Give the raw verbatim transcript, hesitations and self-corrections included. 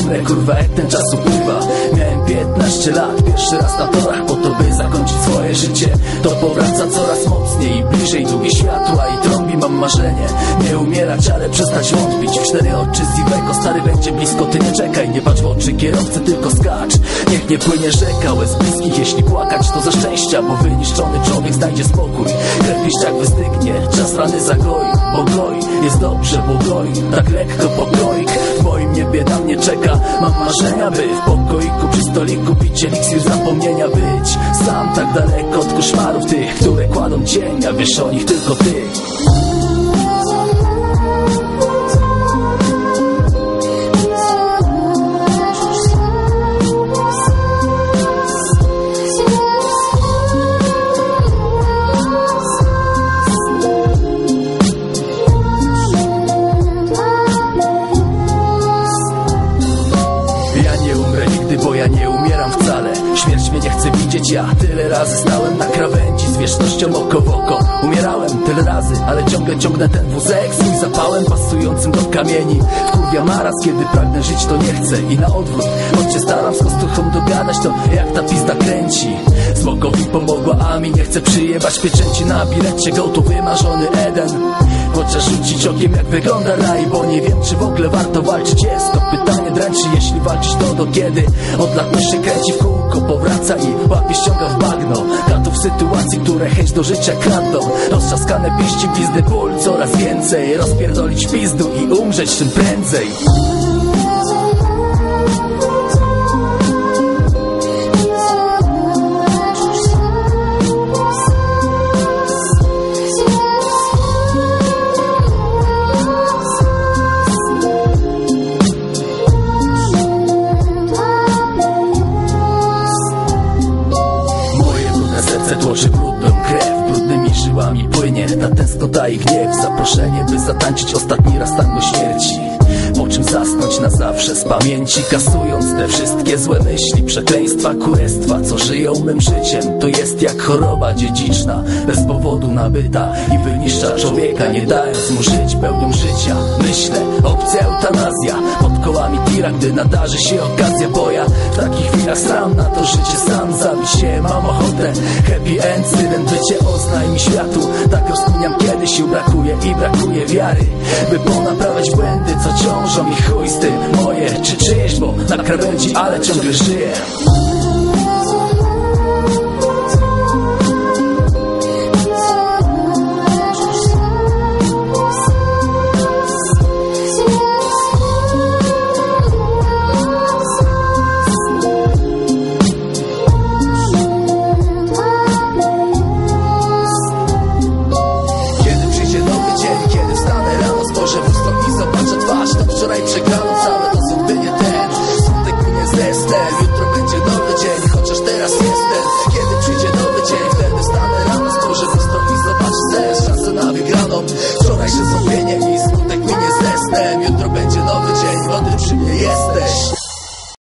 umrę, kurwa, jak ten czas upływa. Miałem piętnaście lat, pierwszy raz na torach po to, by zakończyć swoje życie. To powraca coraz mocniej i bliżej, długie światła i trąbi. Mam marzenie, nie umierać, ale przestać wątpić. W cztery oczy z Iwego, stary będzie blisko, ty nie czekaj. Nie patrz w oczy kierowcy, tylko skacz. Niech nie płynie rzeka łez bliskich, jeśli płakać to ze szczęścia, bo wyniszczony człowiek znajdzie spokój. Krew piszczak wystygnie, czas rany zagoi, bo goi, jest dobrze, bo goi, tak lekko pokoik. W moim niebie na mnie czeka, mam marzenia, by w pokoiku przy stoliku pić eliksir zapomnienia. Być sam tak daleko od koszmarów tych, które kładą cienia, wiesz o nich tylko ty. Bo ja nie umieram wcale, śmierć mnie nie chce widzieć. Ja tyle razy stałem na krawędzi z wiecznością oko w oko. Umierałem tyle razy, ale ciągle ciągnę ten wózek swój zapałem pasującym do kamieni. Wkurwia maraz, kiedy pragnę żyć, to nie chcę i na odwrót. Choć się staram z kostuchą dogadać, to jak ta pizda kręci. Smokowi pomogła, a mi nie chce przyjebać pieczęci na bilecie. Go to wymarzony Eden. Chociaż rzucić okiem, jak wygląda raj, bo nie wiem, czy w ogóle warto walczyć. Jest to pytanie dręczy, jeśli walczyć, to do kiedy? Od lat się kręci w kółko, powraca i łapie ściąga w bagno. Katów sytuacji, które chęć do życia kradną. Roztrzaskane pięści, pizdy, ból coraz więcej. Rozpierdolić pizdu i umrzeć czym prędzej. Tłoczy brudną krew, brudnymi żyłami płynie ta tęsknota i gniew. Zaproszenie, by zatańczyć ostatni raz tango śmierci, po czym zasnąć na zawsze z pamięci, kasując te wszystkie złe myśli, przekleństwa, kurestwa, co żyją mym życiem. To jest jak choroba dziedziczna, bez powodu nabyta i wyniszcza człowieka, nie dając mu żyć pełnią życia. Myślę, opcja eutanazja, pod kołami tira, gdy nadarzy się okazja, bo ja w takich chwilach sram na to życie, sam zabić się mam ochotę. Happy end, cydent, bycie oznajmi światu. Tak rozkminiam, kiedy sił brakuje i brakuje wiary, by ponaprawiać błędy, co ciążą i chuj z tym moje czy czyjeś, bo na krawędzi, ale ciągle żyję.